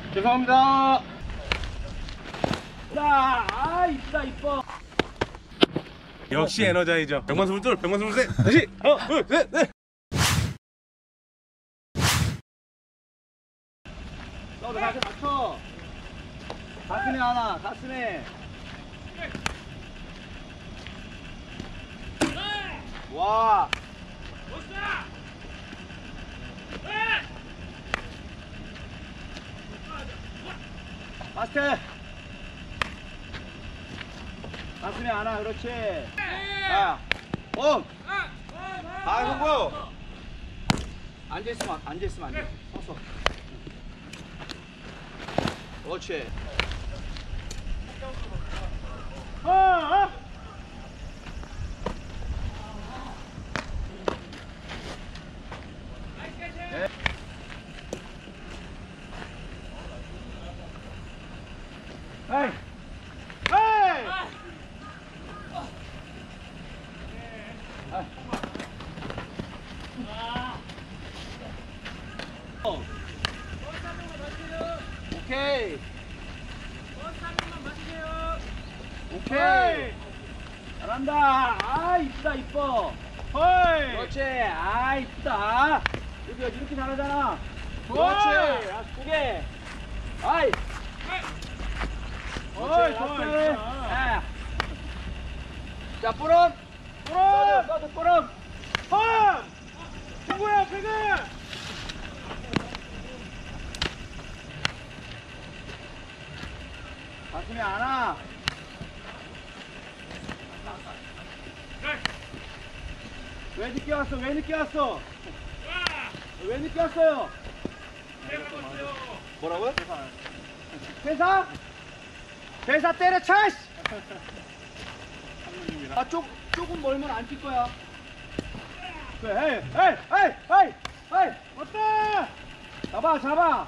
죄송합니다. 자, 아 이쁘다 이뻐. 역시 에너자이저. 100만 22, 100만 23. 다시 하나, 둘, 셋, 넷. 너도 가슴 맞춰. 가슴에 하나, 가슴에. 와. 마스터. 가슴에 하나, 그렇지. 자, 봄. 아, 형부. 앉아있으면 안 돼. 서서. 그렇지. 에이! 에이! 오케이. 오케이. 잘한다. 아 이쁘다 이뻐. 헐. 그렇지. 아 이쁘다. 이렇게 잘하잖아. 그렇지. 아 크게. 아이. 어이 좋아. 자 뿌럼. 서드 뿌럼. 펌. 친구야 배그. 가슴에 안아. 왜 늦게 왔어? 왜 늦게 왔어요? 뭐라고요? 회사 때려쳐! 아 조금 멀면 안 뛸 거야. 그래, 에이! 왔다! 잡아!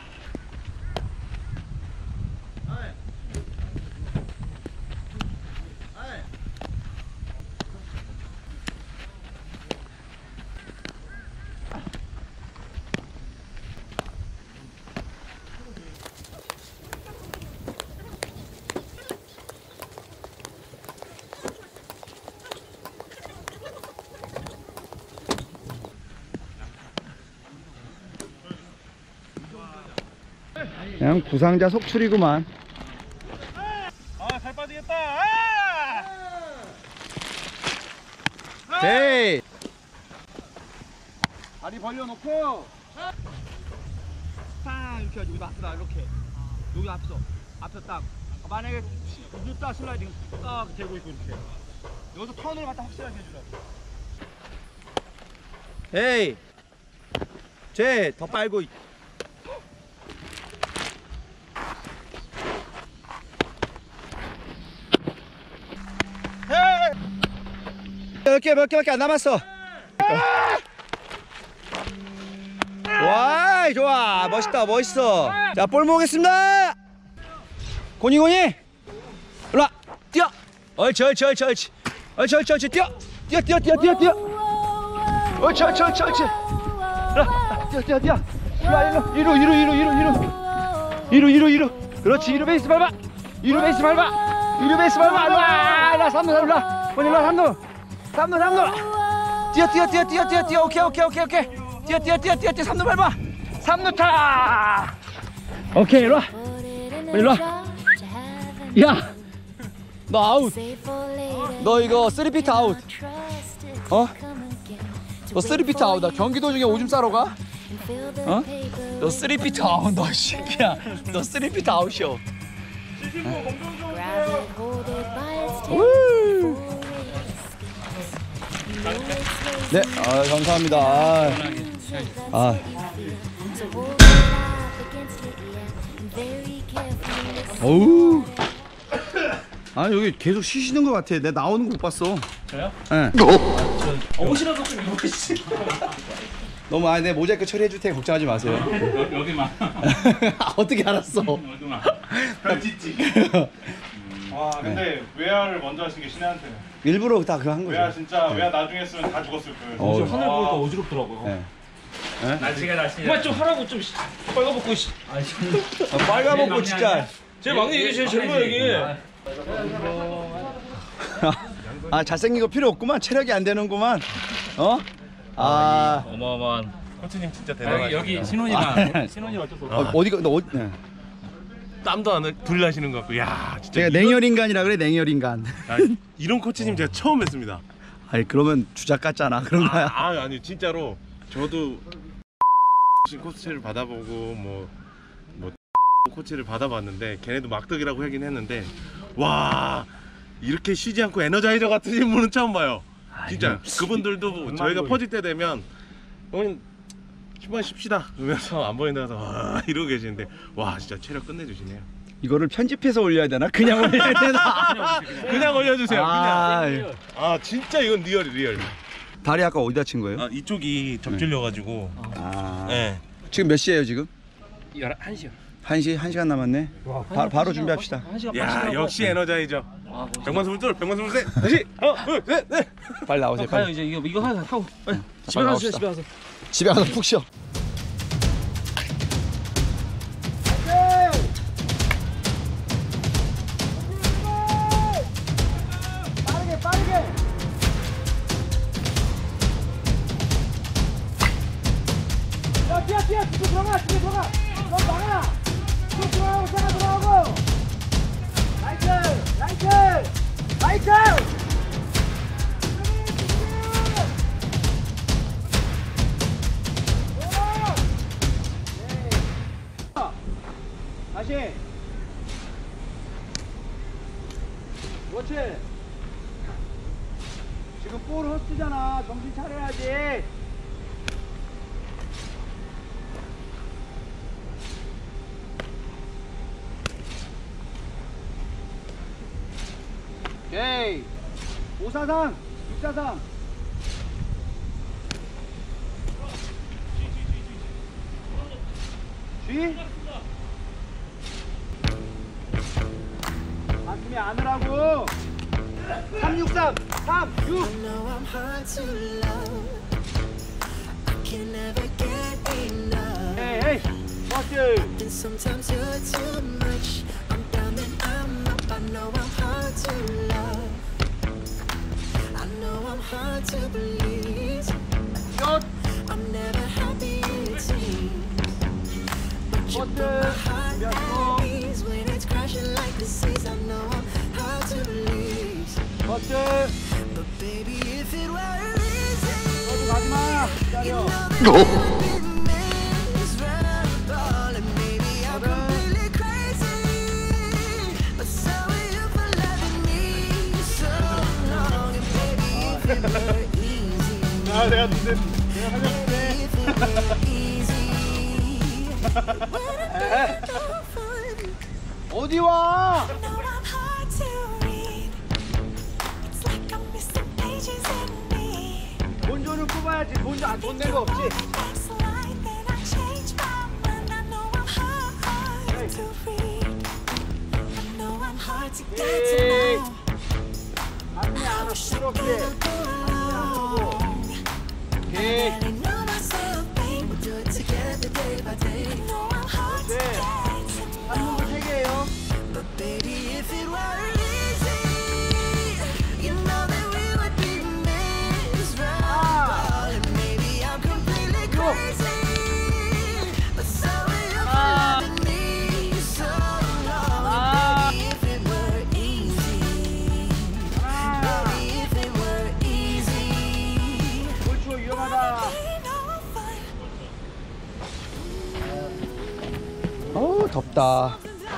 그냥 부상자 속출이구만. 아, 살 빠지겠다. 헤이! 다리 벌려놓고 딱 이렇게 하지. 여기 앞서다 이렇게. 여기 앞서 딱. 만약에 늦다 슬라이딩 딱 대고 있고 이렇게. 여기서 턴을 갖다 확실하게 해주라고. 헤이! 쟤 더 빨고. 몇 개밖에 안 남았어. 와, 좋아. 멋있어. 자, 볼 모으겠습니다. 고니. 일로 와. 뛰어. 옳지. 뛰어. 옳지. 뛰어. 이리로. 그렇지. 이리 베이스 밟아. 일로 와. 일로 3루. 고니 일로 와. 3루. 뛰어. 오케이. 뛰어. 3루 밟아. 3루 타. 오케이, 일로 와. 야, 너 아웃. 너 이거 3피트 아웃. 너 3피트 아웃. 경기도 중에 오줌 싸러 가? 너 3피트 아웃. 너 새끼야. 너 3피트 아웃이요. 네, 감사합니다. 어우. 아니 여기 계속 쉬시는 것 같아. 내가 나오는 거 못 봤어. 저요? 네. 옷이라도 좀 입어보시지. 너무 내 모자이크 처리해 줄 테니 걱정하지 마세요. 여기만. 어떻게 알았어? 여기만. 별짓지. 와, 근데 외야를 먼저 하신 게 신혜한테. 일부러 다 그거 한 거죠. 외야 진짜 외야 나중에 했으면 다 죽었을 거예요. 하늘 보니까 어지럽더라고요. 네. 날씨가 날씨. 그만 좀 하라고 좀 빨가벗고. 빨가벗고 진짜. 제 막내 이게 제일 젊어 여기. 아 잘생긴 거 필요 없구만. 체력이 안 되는구만. 어? 아 어마어마한. 코치님 진짜 대단하시다. 여기 신혼이가 신혼이 어쩔 수 없어. 어디가 너 어디? 네. 땀도 안 둘 나시는 것 같고. 야 진짜. 제가 냉혈인간이라 그래 냉혈인간. 이런 코치님 제가 처음 뵀습니다. 아니 그러면 주작 같잖아 그런 거야. 아니 진짜로 저도 코치를 받아보고 뭐 코치를 받아봤는데 걔네도 막덕이라고 하긴 했는데 와 이렇게 쉬지 않고 에너자이저 같은 분은 처음 봐요. 진짜 그분들도 저희가 퍼질 때 되면 그만 쉽시다 그러면서 안 보인다 해서 와 이러고 계시는데 와 진짜 체력 끝내주시네요. 이거를 편집해서 올려야 되나? 그냥 올려야 되나? 그냥 올려주세요. 아, 그냥. 아 진짜 이건 리얼. 다리 아까 어디 다친 거예요? 아 이쪽이 접질려가지고. 아 네. 지금 몇 시예요 지금? 1시요. 1시? 1시간 남았네. 바로 준비합시다. 야 역시 에너자이저. 123, 123, 다시 둘, 셋. 빨리 나오세요. 가요 빨리. 이제 이거 하고 집에 빨리 가서 나옵시다. 집에 가서. 집에 가서 푹 쉬어. 다시. 그렇지. 지금 볼 헛스잖아. 정신 차려야지. 오케이. 543, 643. G? 가슴이 안으라고. 363, 3, 6. I know I'm hard to love. I can never get enough. 헤이, 헤이. 버스. And sometimes you're too much. I'm down and I'm up. I know I'm hard to love. I know I'm hard to please. 끝. I'm never happy it seems. But you put my heart at ease when it's crashing like the seas. I know I'm hard to please. 버스. But baby, if it were easy, 가지마. you 기다려. know that we would be miserable. And maybe I'm completely crazy. But so are you for loving me so long. And baby, if it were easy, 아 내가 살려줄게. if it were easy, wouldn't it be so fun? 어디 와? I know I'm hard to read. It's like I'm missing pages in me. 본전을 뽑아야지. 돈 낸 거 없지? Next line, then I change my mind. I know I'm hard to read. I know I'm hard to get to know. 가슴이 안 부끄럽게. I already know myself, babe. We'll do it together day by day. I know I'm hard to get to know. 한국어 3개예요. But baby, if it were easy, you know that we would be miserable. And maybe I'm completely crazy. But so are you for loving me so long. And baby, if it were easy, baby, if it were easy, 골추 위험하다. ain't no fun. 어우 덥다.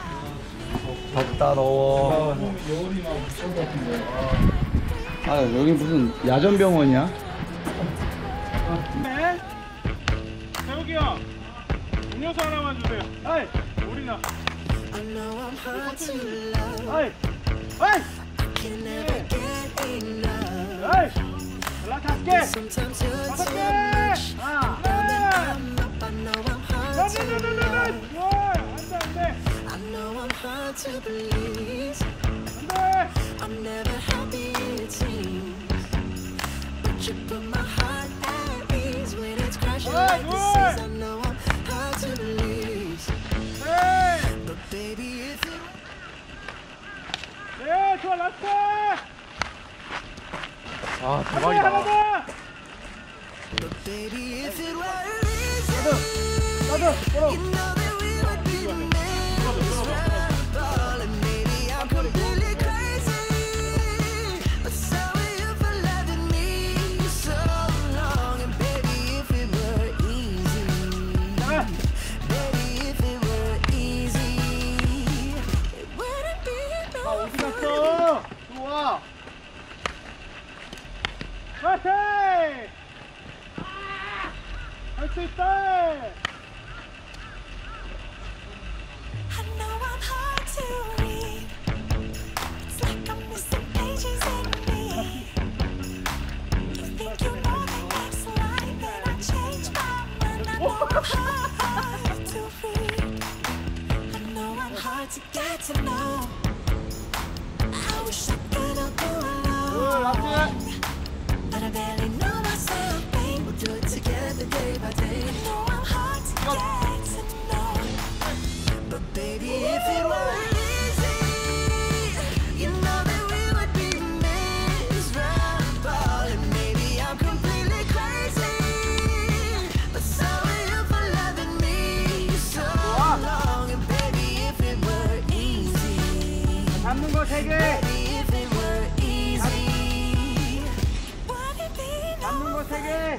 덥다 더워. 아 여기 무슨 야전병원이야? 네. 태욱이 형 음료수 하나만 주세요. 어이, 우리나. I know I'm hard to love. 어이, 어이, Can never get enough. 어이. 연락 할게. Sometimes you're 다섯 too 개. much. 하나, I'm up. I know I'm hard to love. 안돼. I know I'm hard to please. 안돼. I'm never happy it seems. But you put my heart at ease when it's crashing like the sea. 아 대박이다. But baby, if it were easy, you know that we would be miserable. And maybe I'm completely crazy, but so are you for loving me so long. And baby, if it were easy, baby, if it were easy, it wouldn't be no fun. 좋아. 파이팅! 할 수 있다. I know I'm hard to read. It's like I'm missing pages in me. You think you know the next line, then I change my mind. I know I'm hard to read. I know I'm hard to get to know. I wish I could help you alone, but I barely know myself, babe. We'll do it together day by day. I know I'm hard to get to know. But baby, if it were easy, you know that we would be miserable. And maybe I'm completely crazy, but so are you for loving me so long. And baby, if it were easy, 잡는 거 3개. baby, if it were easy, would it be 잡는 no 거 3개.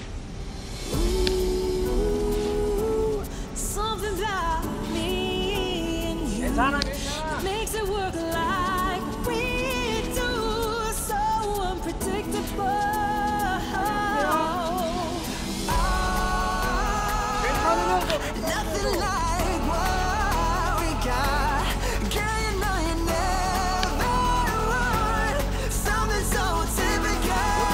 Ooh, something about me and you makes it work like we do, so unpredictable. Nothing like what we got. Girl, you know you never would. Something so typical.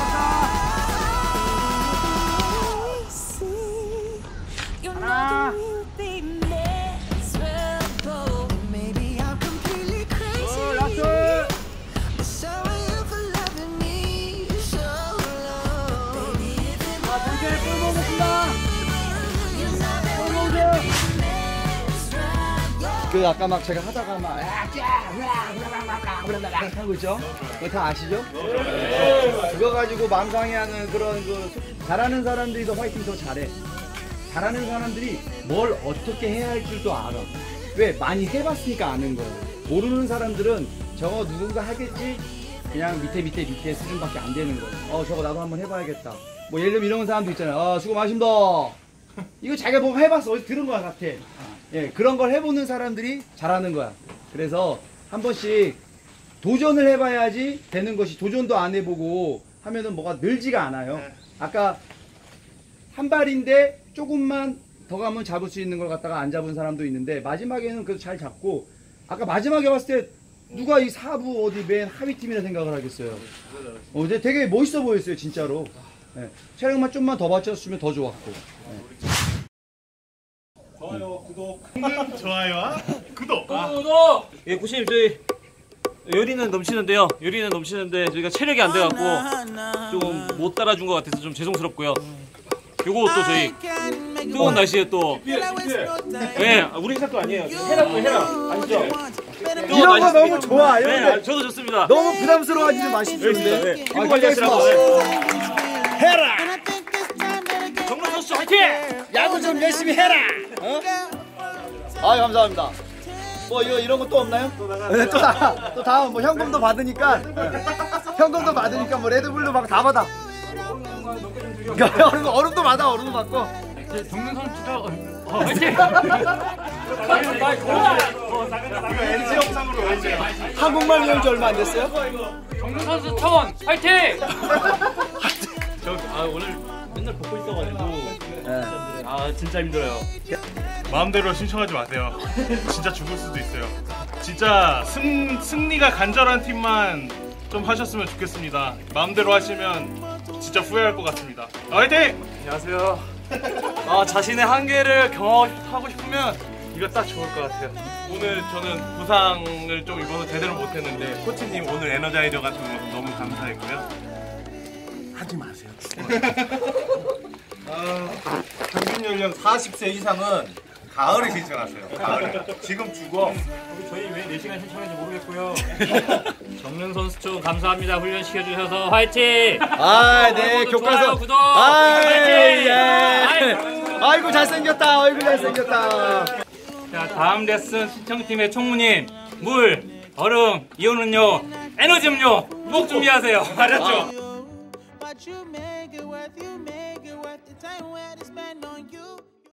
You know that we'll be miserable. Maybe I'm completely crazy, but so are you for loving me so long. Baby, if it were you know that we'll be miserable. 그 아까 막 제가 하다가 막 하고 있죠? 그거 다 아시죠? 그거 가지고 망상해하는 그런 그 잘하는 사람들이 더 화이팅 더 잘해. 잘하는 사람들이 뭘 어떻게 해야 할 줄도 알아. 왜? 많이 해봤으니까 아는 거예요. 모르는 사람들은 저거 누군가 하겠지? 그냥 밑에 수준밖에 안 되는 거예요. 저거 나도 한번 해봐야겠다. 뭐 예를 들면 이런 사람도 있잖아요. 수고 많으십니다. 이거 자기가 뭐 해봤어. 어디서 들은 거야 같아. 예, 그런 걸 해보는 사람들이 잘하는 거야. 그래서 한 번씩 도전을 해봐야지 되는 것이, 도전도 안 해보고 하면은 뭐가 늘지가 않아요. 아까 한 발인데 조금만 더 가면 잡을 수 있는 걸 갖다가 안 잡은 사람도 있는데, 마지막에는 그래도 잘 잡고, 아까 마지막에 봤을 때 누가 이 4부 어디 맨 하위 팀이라 생각을 하겠어요. 근데 되게 멋있어 보였어요, 진짜로. 예, 체력만 좀만 더 받쳤으면 더 좋았고. 좋아요, 구독. 좋아요와 구독. 예, 고시님 저희 요리는 넘치는데요. 요리는 넘치는데 저희가 체력이 안 돼갖고 좀 못 따라준 것 같아서 좀 죄송스럽고요. 요거 또 저희 뜨거운 날씨에 또 예, 우리 회사도 아니에요. 해라 아시죠? 이런 거 너무 좋아. 이런 네, 거 저도 좋습니다. 너무 부담스러워하지 마십시오. 네, 근데. 피부 관리하시라고. 해라. 정말 선수 화이팅! 야구 좀 열심히 해라. 감사합니다. 뭐 이런 거 또 없나요? 네, 또 다음 뭐 현금도 받으니까 뭐 레드불도 막 다 받아. 얼음도 받아. 얼음도 받고. 정면 선수가 화이팅! 이거 NG 영상으로 이제 한국말 배운 지 얼마 안 됐어요? 정면 선수 차원 화이팅! 오늘 맨날 벗고 있어가지고 진짜 힘들어요. 마음대로 신청하지 마세요. 진짜 죽을 수도 있어요. 진짜 승리가 간절한 팀만 좀 하셨으면 좋겠습니다. 마음대로 하시면 진짜 후회할 것 같습니다. 화이팅! 안녕하세요. 자신의 한계를 경험하고 싶으면 이거 딱 좋을 것 같아요. 오늘 저는 부상을 좀 입어서 제대로 못했는데 코치님 오늘 에너자이저 같은 거 너무 감사했고요. 하지 마세요. 평균 연령 40세 이상은 가을에 신청하세요. 가을에. 지금 죽어. 저희 왜 4시간 신청했는지 모르겠고요. 정면 선수촌 감사합니다. 훈련 시켜주셔서 화이팅! 아, 네, 구독, 교과서. 좋아요, 구독! 아, 화이팅! 예. 아이고. 아이고, 잘생겼다. 아이고, 잘생겼다. 자, 다음 레슨 신청팀의 총무님, 물, 얼음, 이온 음료, 에너지 음료 꼭 준비하세요. 알았죠? But you make it worth the time where to spend on you.